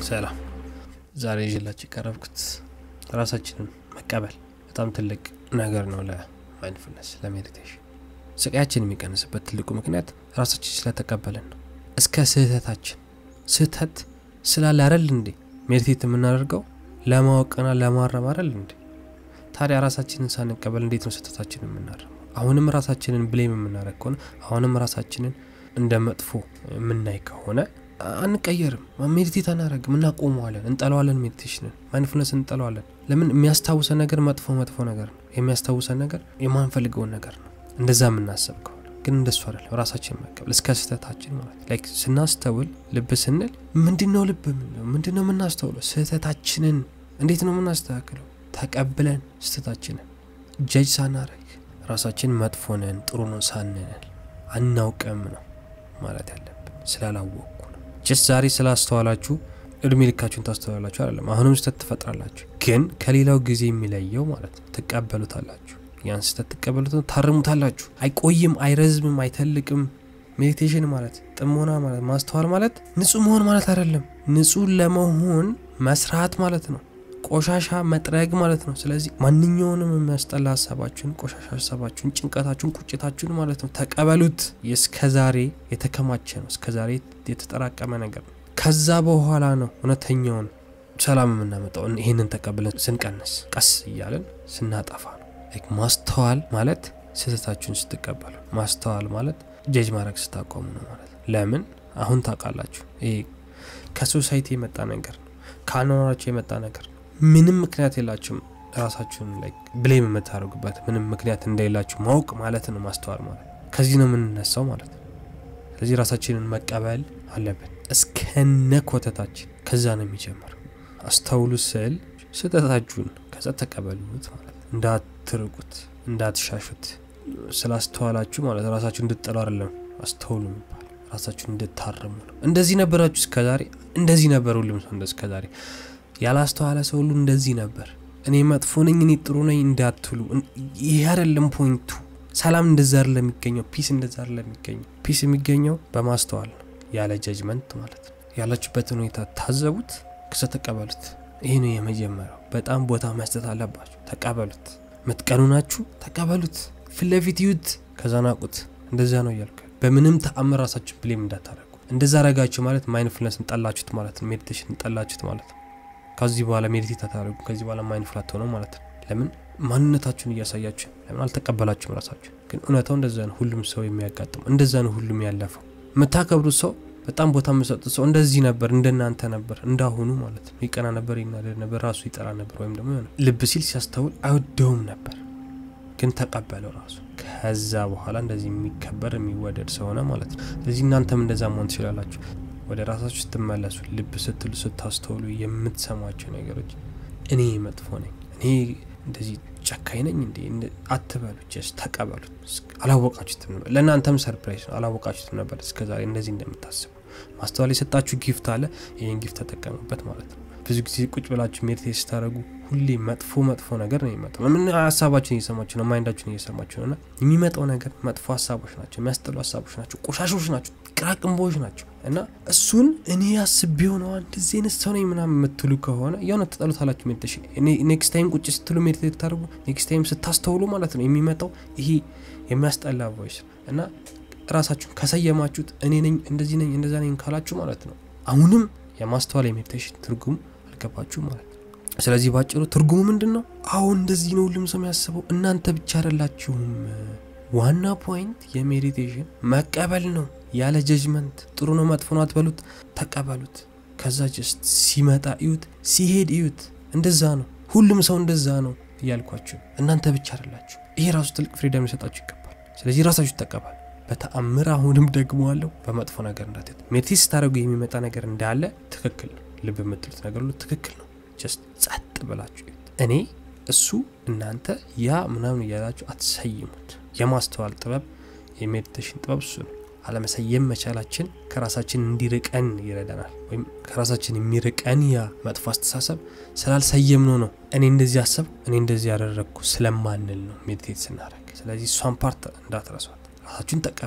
ሰላም ዛሬ ይዤላችሁ ቀረብኩት ራሳችንን መቀበል በጣም ትልቅ ነገር ነው ለማይንድፉልነስ ለሜዲቴሽን ስቃያችን የሚቀንስበት ትልቁ ምክንያት ራሳችን ስለተቀበልን ነው እስከ ስህተት ስላለ አይደል እንዴ ሜዲቴት የምናደርገው ለማወቅና ለማረም አይደል እንዴ ታዲያ ራሳችንን ሳንቀበል እንዴት ነው ስህተታችንን የምናረመው አሁንም ራሳችንን ብሌም የምናረግ ከሆነ አሁንም ራሳችንን እንደመጥፎ የምናይ ከሆነ አንቀየርም ሜዲቴት አናረግም እናቆመዋለን እንጠላዋለን ሜዲቴሽንን ማይንድፉልነስ እንጠላዋለን ለምን የሚያስታውሰን ነገር መጥፎ ነገር ነው የሚያስታውሰን ነገር የማንፈልገውን ነገር ነው እንደዛ የምናስብ ከሆነ ግን እንደሱ አይደለም ራሳችንን መቀበል እስከ ስህተታችን ማለት ላይክ ስናስተውል ልብ ስንል ምንድነው ልብ ምንድነው የምናስተውለው ስህተታችንን እንዴት ነው የምናስተካክለው ተቀብለን ስህተታችንን ጀጅ ሳናረግ ራሳችን መጥፎ ነን ጥሩ ነው ሳንነን አናውቅም ነው ማለት ያለብን ስላላወቁ just ዛሬ ስላስተዋላችሁ እድሜ ልካችሁን ታስተዋላችሁ አይደለም አሁንም ስህተት ትፈጥራላችሁ ግን ከሌላው ጊዜ የሚለየው ማለት ተቀበሉታላችሁ ያን ስህተት ተቀበሉት ታርሙታላችሁ አይቆይም አይረዝምም አይተልቅም ሜዲቴሽን ማለት ጥሞና ማለት ማስተዋል ማለት ንጹህ መሆን ማለት አይደለም ንጹህ ለመሆን መስራት ማለት ነው ቆሻሻ መጥረግ ማለት ነው ስለዚህ ማንኛውንም የሚያስጠላ ሐሳባችሁን ቆሻሻ ሐሳባችሁን ጭንቀታችሁን ቁጭታችሁን ማለት ነው ተቀበሉት እስከዛሬ የተከማቸ ነው እስከዛሬ የተጠራቀመ ነገር ከዛ በኋላ ነው እውነተኛውን ሰላም የምናመጣው ይሄንን ተቀበለን ስንቀንስ ቀስ ይያለን ስናጠፋ ነው ማስተዋል ማለት ስህተታችሁን ስትቀበሉ ማስተዋል ማለት ጀጅ ማድረግ ስታቆሙ ነው ማለት ለምን አሁን ታውቃላችሁ ይሄ ከሶሳይቲ የመጣ ነገር ነው ካኖራችሁ የመጣ ነገር ምንም ምክንያት የላችሁም ራሳችሁን ላይክ ብሌም የምታደርጉበት ምንም ምክንያት እንደሌላችሁ ማወቅ ማለት ነው ማስተዋል ማለት ከዚህ ነው የምንነሳው ማለት ነው ስለዚህ ራሳችንን መቀበል አለብን እስከነኮተታችን ከዛ ነው የሚጀምረው አስተውሉ ስል ስህተታችሁን ከዛ ተቀበሉት ማለት እንዳትርቁት እንዳትሻሹት ስላስተዋላችሁ ማለት ራሳችሁን እንድትጠሉ አይደለም አስተውሉ ማለት ራሳችሁን እንድታርሙ ነው እንደዚህ ነበራችሁ እስከዛሬ እንደዚህ ነበር ሁሉም ሰው እስከዛሬ ያላስተዋለ ሰው ሁሉ እንደዚህ ነበር እኔ መጥፎ ነኝ እኔ ጥሩ ነኝ እንዳትሉ ይሄ አይደለም ፖይንቱ ሰላም እንደዛ አይደለም የሚገኘው ፒስ እንደዛ አይደለም የሚገኘው ፒስ የሚገኘው በማስተዋል ያለ ጀጅመንት ማለት ያላችሁበት ሁኔታ ታዘቡት ከሰተቀበሉት ይሄ ነው የመጀመሪያው በጣም ቦታ መስጠት አለባችሁ ተቀበሉት መጥቀኑናችሁ ተቀበሉት ፍለፊት ይዩት ከዛናቁት እንደዛ ነው ያልከ በምንም ተአምር ራሳችሁ ብሌም እንዳታረጉ እንደዛ አረጋችሁ ማለት ማይንድፉልነስን ጠላችሁት ማለት ነው ሜዲቴሽን ጠላችሁት ማለት ከዚህ በኋላ ሜዲቴት አታረጉ ከዚህ በኋላ ማይንድፉል አትሆኑ ማለት ለምን ማንነታችሁን እያሳያችሁ ለምን አልተቀበላችሁም ራሳችሁ ግን እውነታው እንደዛ ነው ሁሉም ሰው የሚያጋጥም እንደዛ ነው ሁሉም ያለፈው መታከብሩ ሰው በጣም ቦታ መስጠት ሰው እንደዚህ ነበር እንደናንተ ነበር እንዳሁኑ ማለት ነው ይቀና ነበር ይናደድ ነበር ራሱ ይጠራ ነበር ወይም ደግሞ ልብ ሲል ሲያስተውል አይወደውም ነበር ግን ተቀበለው ራሱ ከዛ በኋላ እንደዚህ የሚከበር የሚወደድ ሰው ሆነ ማለት ነው ስለዚህ እናንተም እንደዛ መሆን ትችላላችሁ ወደ ራሳችሁ ስትመለሱ ልብ ስትሉ ስታስተውሉ የምትሰማቸው ነገሮች እኔ መጥፎ ነኝ እኔ እንደዚህ ጨካኝ ነኝ እንዴ አትበሉ just ተቀበሉት አላወቃችሁትም ነበር ለእናንተም ሰርፕራይዝ ነው አላወቃችሁትም ነበር እስከዛሬ እንደዚህ እንደምታስቡ ማስተዋል የሰጣችሁ ጊፍት አለ ይሄን ጊፍት ተጠቀሙበት ማለት ነው ብዙ ጊዜ ቁጭ ብላችሁ ሜዲቴት ስታደርጉ ሁሌ መጥፎ ነገር ነው የሚመጣው ምን ሐሳባችሁን እየሰማችሁ ነው ማይንዳችሁን እየሰማችሁ ነውና የሚመጣው ነገር መጥፎ ሐሳቦች ናቸው የሚያስጠሉ ሐሳቦች ናቸው ቆሻሾች ናቸው ቅራቅምቦች ናቸው እና እሱን እኔ ያስብየው ነው እንደዚህ ነሰው ነው ምናምን የምትሉ ከሆነ ያው ተጠሉታላችሁ ሜዲቴሽን ኔክስት ታይም ቁጭ ስትሉ ሜዲቴት ታርጉ ኔክስት ታይም ስታስተውሉ ማለት ነው የሚመጣው ይሄ የሚያስጠላ ቮይስ እና ራሳችሁን ከሰየማችሁት እኔ ነኝ እንደዚህ ነኝ እንደዛ ነኝ ካላችሁ ማለት ነው አሁንም የማስተዋል ሜዲቴሽን ትርጉም አልገባችሁ ማለት ነው ስለዚህ ባጭሩ ትርጉሙ ምንድነው አሁን እንደዚህ ነው ሁሉም ሰው የሚያስበው እናንተ ብቻ አይደላችሁም ዋና ፖይንት የሜዲቴሽን መቀበል ነው ያለ ጀጅመንት ጥሩ ነው መጥፎ ነው አትበሉት ተቀበሉት ከዛ just ሲመጣ ይዩት ሲሄድ ይዩት እንደዛ ነው ሁሉም ሰው እንደዛ ነው ያልኳችሁ እናንተ ብቻ አይደላችሁ ይሄ ራሱ ትልቅ ፍሪደም ይሰጣችሁ ይገባል ስለዚህ ራሳችሁ ተቀበሉ በተአምር አሁንም ደግሞ አለው በመጥፎ ነገር እንዳትት ሜዲቴት ስታደርጉ የሚመጣ ነገር እንዳለ ትክክል ነው ልብ የምትሉት ነገር ሁሉ ትክክል ነው just ጸጥ ብላችሁ እኔ እሱ እናንተ ያ ምናምን ያላችሁ አትሰይሙት የማስተዋል ጥበብ የሜዲቴሽን ጥበብ እሱ ነው አለመሰየም መቻላችን ከራሳችን እንዲርቀን ይረዳናል ወይም ከራሳችን የሚርቀን ያ መጥፎ አስተሳሰብ ስላልሰየምነው ነው እኔ እንደዚህ አሰብ እኔ እንደዚህ ያደረኩ ስለማንል ነው ሜዲቴት ስናደርግ ስለዚህ ሷን ፓርት እንዳትረሷት ራሳችሁን ተቀበሉ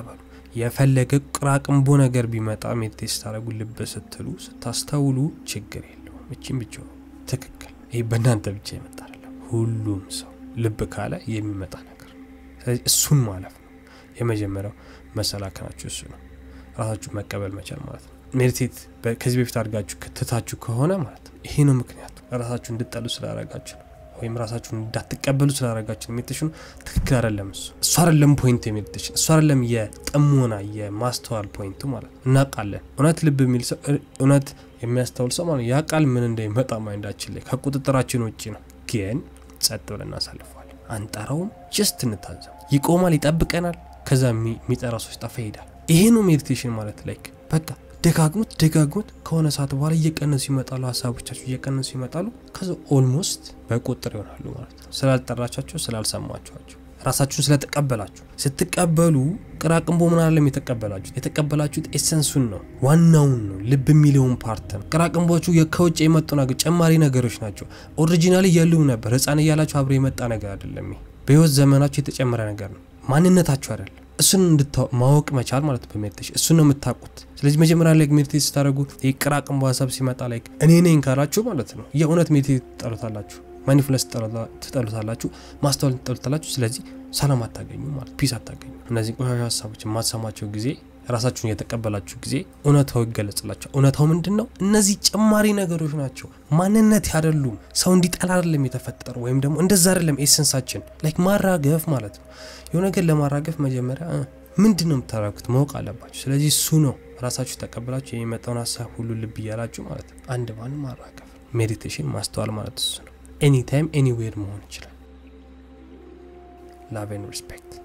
የፈለገ ቅራቅምቦ ነገር ቢመጣ ሜዲቴት ስታደርጉ ልብ ስትሉ ስታስተውሉ ችግር የለውም እቺም ብቻ ትክክል ይሄ በእናንተ ብቻ ይመጣ አይደለም ሁሉም ሰው ልብ ካለ የሚመጣ ነገር ስለዚህ እሱን ማለፍ ነው የመጀመሪያው መሰላከናችሁ እሱ ነው ራሳችሁ መቀበል መቻል ማለት ነው ሜዲቴት ከዚህ በፊት አድርጋችሁ ከተታችሁ ከሆነ ማለት ነው ይሄ ነው ምክንያቱ ራሳችሁ እንድትጠሉ ስላደረጋችሁ ወይም ራሳችሁን እንዳትቀበሉ ስላደረጋችሁ ሜዲቴሽኑ ትክክል አይደለም እሱ አይደለም ፖይንት ሜዲቴሽን እሱ አይደለም የጥሞና የማስተዋል ፖይንቱ ማለት እናቃለን እውነት ልብ የሚል ሰው እውነት የሚያስተውል ሰው ማለት ያቃል ምን እንደሚመጣ ማይንዳችን ላይ ከቁጥጥራችን ውጪ ነው ግን ጸጥ ብለን እናሳልፈዋለን አንጠራውም ጀስት እንታዘብ ይቆማል ይጠብቀናል ከዛ የሚጠራ ሰው ሲጠፋ ይሄዳል ይሄ ነው ሜዲቴሽን ማለት ላይክ በቃ ደጋግሙት ከሆነ ሰዓት በኋላ እየቀነሱ ይመጣሉ ሐሳቦቻችሁ እየቀነሱ ይመጣሉ ከዛ ኦልሞስት በቁጥር ይሆናሉ ማለት ነው ስላልጠራቻችሁ ስላልሰማችኋቸው ራሳችሁን ስለተቀበላችሁ ስትቀበሉ ቅራቅምቦ ምን አይደለም የተቀበላችሁት ኤሰንሱን ነው ዋናውን ነው ልብ የሚለውን ፓርት ነው ቅራቅምቦቹ ከውጭ የመጡ ነገር ጨማሪ ነገሮች ናቸው ኦሪጂናሊ ያለው ነበር ህፃን እያላችሁ አብሮ የመጣ ነገር አይደለም በህይወት ዘመናችሁ የተጨመረ ነገር ነው ማንነታችሁ አይደለም እሱን ማወቅ መቻል ማለት በሜዲቴሽን እሱን ነው የምታውቁት ስለዚህ መጀመሪያ ላይ ሜዲቴት ስታደርጉ የቅራቅምቦ ሐሳብ ሲመጣ ላይ እኔ ነኝ ካላችሁ ማለት ነው የእውነት ሜዲቴት ተጠሩታላችሁ ማይንድፉልነስ ተጠሩታላችሁ ማስተዋል ተጠሩታላችሁ ስለዚህ ሰላም አታገኙ ማለት ፒስ አታገኙ እነዚህ ቆሻሻ ሐሳቦች ማሰማቸው ጊዜ ራሳችሁን የተቀበላችሁ ጊዜ እውነታው ይገለጽላችሁ እውነታው ምንድነው እነዚህ ጨማሪ ነገሮች ናቸው ማንነት አይደሉም ሰው እንዲጠላ አይደለም የተፈጠረው ወይም ደግሞ እንደዛ አይደለም ኤሰንሳችን ላይክ ማራገፍ ማለት ነው የሆነ ነገር ለማራገፍ መጀመሪያ ምንድነው የምታራጉት ማወቅ አለባችሁ ስለዚህ እሱ ነው ራሳችሁ ተቀበላችሁ የሚመጣውን ሐሳብ ሁሉ ልብ ይያላችሁ ማለት ነው አንድ ማን ማራገፍ ሜዲቴሽን ማስተዋል ማለት እሱ ነው anytime anywhere መሆን ይችላል love and respect